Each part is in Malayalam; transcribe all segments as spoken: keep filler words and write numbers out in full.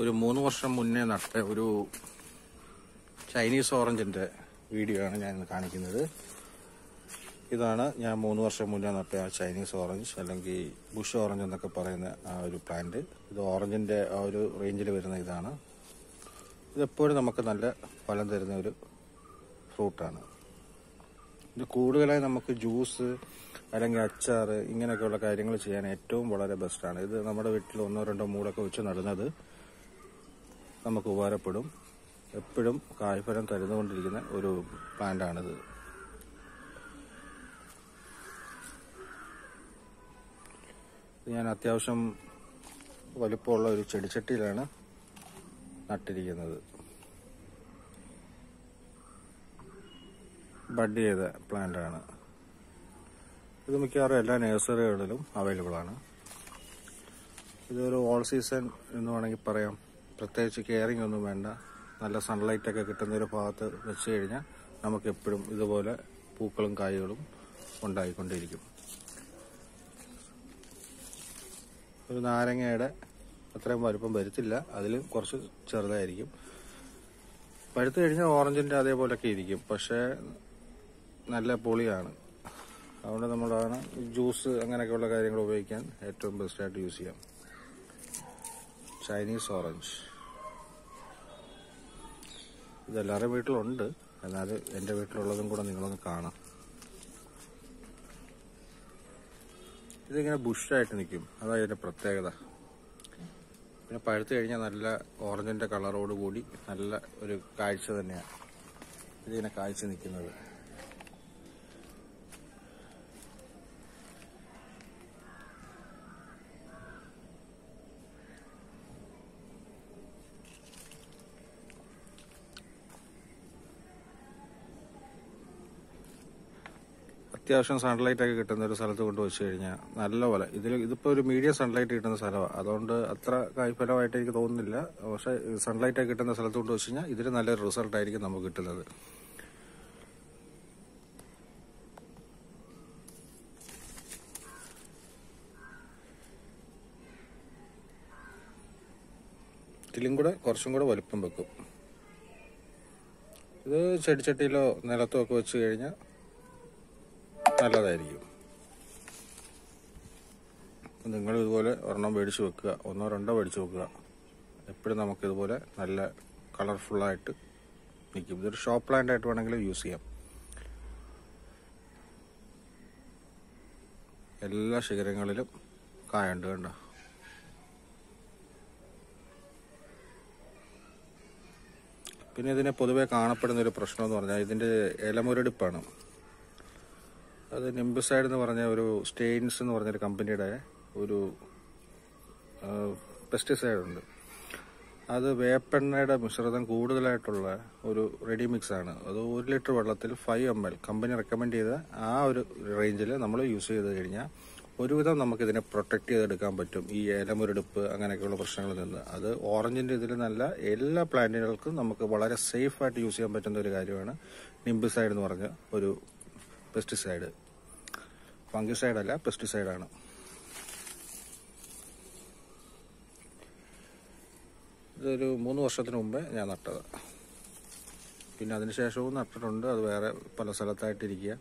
ഒരു മൂന്ന് വർഷം മുന്നേ നട്ട ഒരു ചൈനീസ് ഓറഞ്ചിന്റെ വീഡിയോ ആണ് ഞാൻ ഇന്ന് കാണിക്കുന്നത്. ഇതാണ് ഞാൻ മൂന്ന് വർഷം മുന്നേ നട്ട ആ ചൈനീസ് ഓറഞ്ച്, അല്ലെങ്കിൽ ബുഷ് ഓറഞ്ച് എന്നൊക്കെ പറയുന്ന ആ ഒരു പ്ലാന്റ്. ഇത് ഓറഞ്ചിന്റെ ആ ഒരു റേഞ്ചിൽ വരുന്ന ഇതാണ്. ഇതെപ്പോഴും നമുക്ക് നല്ല ഫലം തരുന്ന ഒരു ഫ്രൂട്ടാണ്. ഇത് കൂടുതലായി നമുക്ക് ജ്യൂസ് അല്ലെങ്കിൽ അച്ചാർ ഇങ്ങനെയൊക്കെയുള്ള കാര്യങ്ങൾ ചെയ്യാൻ ഏറ്റവും വളരെ ബെസ്റ്റാണ്. ഇത് നമ്മുടെ വീട്ടിൽ ഒന്നോ രണ്ടോ മൂടൊക്കെ വെച്ച് നടുന്നത് നമുക്ക് ഉപകാരപ്പെടും. എപ്പോഴും കായ്ഫലം തരുന്നുകൊണ്ടിരിക്കുന്ന ഒരു പ്ലാന്റാണിത്. ഞാൻ അത്യാവശ്യം വലുപ്പമുള്ള ഒരു ചെടിച്ചട്ടിയിലാണ് നട്ടിരിക്കുന്നത്. ബഡ് ചെയ്ത പ്ലാന്റാണ് ഇത്. മിക്കവാറും എല്ലാ നഴ്സറികളിലും അവൈലബിൾ ആണ്. ഇതൊരു ഓൾ സീസൺ എന്ന് വേണമെങ്കിൽ പറയാം. പ്രത്യേകിച്ച് കെയറിങ് ഒന്നും വേണ്ട. നല്ല സൺലൈറ്റ് ഒക്കെ കിട്ടുന്ന ഒരു ഭാഗത്ത് വെച്ച് കഴിഞ്ഞാൽ നമുക്ക് എപ്പോഴും ഇതുപോലെ പൂക്കളും കായ്കളും ഉണ്ടായിക്കൊണ്ടിരിക്കും. ഒരു നാരങ്ങയുടെ അത്രയും വലുപ്പം വരത്തില്ല, അതിൽ കുറച്ച് ചെറുതായിരിക്കും. പഴുത്ത് കഴിഞ്ഞാൽ ഓറഞ്ചിന്റെ അതേപോലൊക്കെ ഇരിക്കും, പക്ഷേ നല്ല പൊളിയാണ്. അതുകൊണ്ട് നമ്മളാണ് ജ്യൂസ് അങ്ങനെയൊക്കെയുള്ള കാര്യങ്ങൾ ഉപയോഗിക്കാൻ ഏറ്റവും ബെസ്റ്റായിട്ട് യൂസ് ചെയ്യാം. ചൈനീസ് ഓറഞ്ച് ഇതെല്ലാവരുടെ വീട്ടിലുണ്ട്, എന്നാൽ എൻ്റെ വീട്ടിലുള്ളതും കൂടെ നിങ്ങളൊന്ന് കാണാം. ഇതിങ്ങനെ ബുഷായിട്ട് നിൽക്കും, അതാണ് ഇതിൻ്റെ പ്രത്യേകത. പിന്നെ പഴുത്ത് കഴിഞ്ഞാൽ നല്ല ഓറഞ്ചിൻ്റെ കളറോട് കൂടി നല്ല ഒരു കാഴ്ച തന്നെയാണ് ഇതിങ്ങനെ കാഴ്ച നിൽക്കുന്നത്. അത്യാവശ്യം സൺലൈറ്റ് ഒക്കെ കിട്ടുന്ന ഒരു സ്ഥലത്ത് കൊണ്ട് വെച്ച് കഴിഞ്ഞാൽ നല്ലപോലെ ഇതിൽ ഇതിപ്പോൾ ഒരു മീഡിയം സൺലൈറ്റ് കിട്ടുന്ന സ്ഥലമാണ്. അതുകൊണ്ട് അത്ര കായ്ഫലമായിട്ട് എനിക്ക് തോന്നുന്നില്ല. പക്ഷെ സൺലൈറ്റ് ഒക്കെ കിട്ടുന്ന സ്ഥലത്ത് കൊണ്ട് വെച്ച് കഴിഞ്ഞാൽ ഇതിന് നല്ലൊരു റിസൾട്ട് ആയിരിക്കും നമുക്ക് കിട്ടുന്നത്. ഇതിലും കൂടെ കുറച്ചും കൂടെ വലുപ്പം വെക്കും. ഇത് ചെടിച്ചട്ടിയിലോ നിലത്തോ ഒക്കെ വെച്ച് കഴിഞ്ഞാൽ നല്ലതായിരിക്കും. നിങ്ങൾ ഇതുപോലെ ഒരെണ്ണം മേടിച്ച് വെക്കുക, ഒന്നോ രണ്ടോ മേടിച്ച് വെക്കുക. എപ്പോഴും നമുക്കിതുപോലെ നല്ല കളർഫുള്ളായിട്ട് നിൽക്കും. ഇതൊരു ഷോപ്പ് പ്ലാന്റ് ആയിട്ട് വേണമെങ്കിലും യൂസ് ചെയ്യാം. എല്ലാ ശിഖരങ്ങളിലും കായുണ്ട് കണ്ടോ. പിന്നെ ഇതിനെ പൊതുവെ കാണപ്പെടുന്ന ഒരു പ്രശ്നം എന്ന് പറഞ്ഞാൽ ഇതിൻ്റെ ഇലമുരടിപ്പാണ്. അത് നിംബിസൈഡ് എന്ന് പറഞ്ഞ ഒരു സ്റ്റെയിൻസ് എന്ന് പറഞ്ഞൊരു കമ്പനിയുടെ ഒരു പെസ്റ്റിസൈഡ് ഉണ്ട്. അത് വേപ്പെണ്ണയുടെ മിശ്രിതം കൂടുതലായിട്ടുള്ള ഒരു റെഡി മിക്സ് ആണ്. അത് ഒരു ലിറ്റർ വെള്ളത്തിൽ five M L company recommend ചെയ്ത ആ ഒരു റേഞ്ചിൽ നമ്മൾ യൂസ് ചെയ്ത് കഴിഞ്ഞാൽ ഒരുവിധം നമുക്കിതിനെ പ്രൊട്ടക്ട് ചെയ്തെടുക്കാൻ പറ്റും ഈ ഇലമുരടിപ്പ് അങ്ങനെയൊക്കെയുള്ള പ്രശ്നങ്ങളിൽ നിന്ന്. അത് ഓറഞ്ചിൻ്റെ ഇതിൽ നല്ല എല്ലാ പ്ലാന്റുകൾക്കും നമുക്ക് വളരെ സേഫായിട്ട് യൂസ് ചെയ്യാൻ പറ്റുന്ന ഒരു കാര്യമാണ് നിംബിസൈഡ് എന്ന് പറഞ്ഞ ഒരു പെസ്റ്റിസൈഡ്. ഫംഗിസൈഡ് അല്ല, പെസ്റ്റിസൈഡാണ്. ഇതൊരു മൂന്ന് വർഷത്തിന് മുമ്പേ ഞാൻ നട്ടത്. പിന്നെ അതിനുശേഷവും നട്ടിട്ടുണ്ട്. അത് വേറെ പല സ്ഥലത്തായിട്ടിരിക്കുക.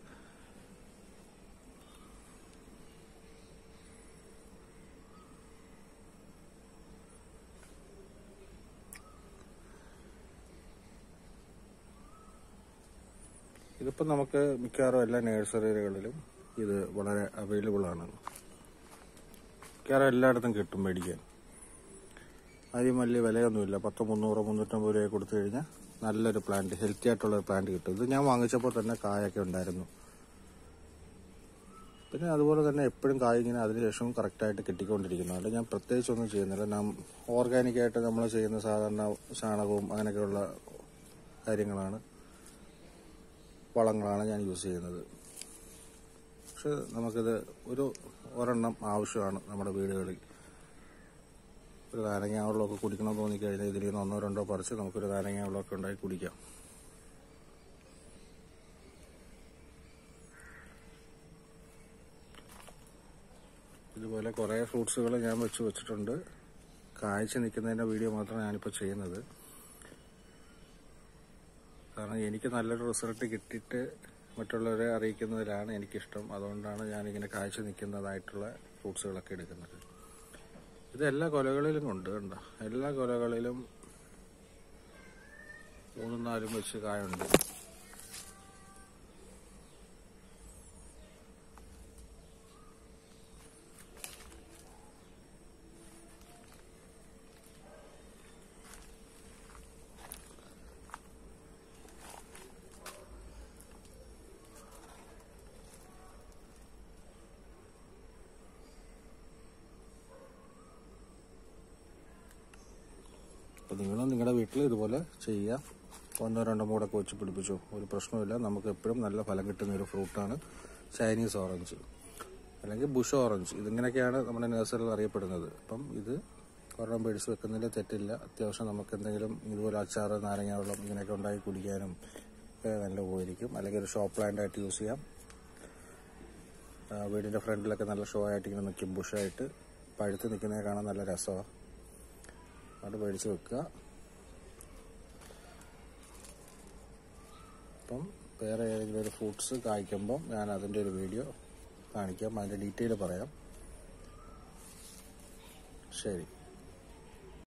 ഇതിപ്പോൾ നമുക്ക് മിക്കവാറും എല്ലാ നഴ്സറികളിലും ഇത് വളരെ അവൈലബിൾ ആണ്. മിക്കവാറും എല്ലായിടത്തും കിട്ടും മേടിക്കാൻ. അതിന് വലിയ വിലയൊന്നുമില്ല. പത്ത് മുന്നൂറ് മുന്നൂറ്റമ്പത് രൂപ കൊടുത്തു കഴിഞ്ഞാൽ നല്ലൊരു പ്ലാന്റ്, ഹെൽത്തി ആയിട്ടുള്ള ഒരു പ്ലാന്റ് കിട്ടും. ഇത് ഞാൻ വാങ്ങിച്ചപ്പോൾ തന്നെ കായൊക്കെ ഉണ്ടായിരുന്നു. പിന്നെ അതുപോലെ തന്നെ എപ്പോഴും കായ് ഇങ്ങനെ അതിനുശേഷവും കറക്റ്റായിട്ട് കിട്ടിക്കൊണ്ടിരിക്കുന്നു. അല്ല ഞാൻ പ്രത്യേകിച്ചൊന്നും ചെയ്യുന്നില്ല. ഞാൻ ഓർഗാനിക്കായിട്ട് നമ്മൾ ചെയ്യുന്ന സാധാരണ ചാണകവും അങ്ങനെയൊക്കെയുള്ള കാര്യങ്ങളാണ്, വളങ്ങളാണ് ഞാൻ യൂസ് ചെയ്യുന്നത്. പക്ഷെ നമുക്കിത് ഒരു ഒരെണ്ണം ആവശ്യമാണ് നമ്മുടെ വീടുകളിൽ. ഒരു നാരങ്ങ വെള്ളമൊക്കെ കുടിക്കണമെന്ന് തോന്നിക്കഴിഞ്ഞാൽ ഇതിൽ നിന്ന് ഒന്നോ രണ്ടോ പറിച്ച് നമുക്കൊരു നാരങ്ങ വെള്ളമൊക്കെ ഉണ്ടാക്കി കുടിക്കാം. ഇതുപോലെ കുറേ ഫ്രൂട്ട്സുകൾ ഞാൻ വെച്ച് വെച്ചിട്ടുണ്ട്. കായ്ച്ച് നിൽക്കുന്നതിൻ്റെ വീഡിയോ മാത്രമാണ് ഞാനിപ്പോൾ ചെയ്യുന്നത്. കാരണം എനിക്ക് നല്ലൊരു റിസൾട്ട് കിട്ടിയിട്ട് മറ്റുള്ളവരെ അറിയിക്കുന്നതിലാണ് എനിക്കിഷ്ടം. അതുകൊണ്ടാണ് ഞാനിങ്ങനെ കായ്ച്ച് നിൽക്കുന്നതായിട്ടുള്ള ഫ്രൂട്ട്സുകളൊക്കെ എടുക്കുന്നത്. ഇത് എല്ലാ കൊലകളിലും ഉണ്ട്, കണ്ടോ? എല്ലാ കൊലകളിലും മൂന്നും നാലും വെച്ച് കായുണ്ട്. അപ്പോൾ നിങ്ങളും നിങ്ങളുടെ വീട്ടിൽ ഇതുപോലെ ചെയ്യുക. ഒന്നോ രണ്ടോ മൂടൊക്കെ വെച്ച് പിടിപ്പിച്ചോ, ഒരു പ്രശ്നമില്ല. നമുക്ക് എപ്പോഴും നല്ല ഫലം കിട്ടുന്ന ഒരു ഫ്രൂട്ടാണ് ചൈനീസ് ഓറഞ്ച് അല്ലെങ്കിൽ ബുഷ് ഓറഞ്ച്. ഇതിങ്ങനെയൊക്കെയാണ് നമ്മുടെ നഴ്സറിയിൽ അറിയപ്പെടുന്നത്. അപ്പം ഇത് ഒരെണ്ണം പേടിച്ച് വെക്കുന്നതിൽ തെറ്റില്ല. അത്യാവശ്യം നമുക്ക് എന്തെങ്കിലും ഇതുപോലെ അച്ചാറ്, നാരങ്ങ വെള്ളം ഇങ്ങനെയൊക്കെ ഉണ്ടാക്കി കുടിക്കാനും നല്ല പോയിരിക്കും. അല്ലെങ്കിൽ ഒരു ഷോ പ്ലാന്റ് ആയിട്ട് യൂസ് ചെയ്യാം. വീടിൻ്റെ ഫ്രണ്ടിലൊക്കെ നല്ല ഷോ ആയിട്ട് ഇങ്ങനെ നിൽക്കും. ബുഷായിട്ട് പഴുത്ത് നിൽക്കുന്നത് കാണാൻ നല്ല രസമാണ്. അത് മേടിച്ച് വെക്കുക. അപ്പം വേറെ ഏതെങ്കിലും ഒരു ഫ്രൂട്ട്സ് കായ്ക്കുമ്പം ഞാൻ അതിൻ്റെ ഒരു വീഡിയോ കാണിക്കാം, അതിൻ്റെ ഡീറ്റെയിൽ പറയാം. ശരി.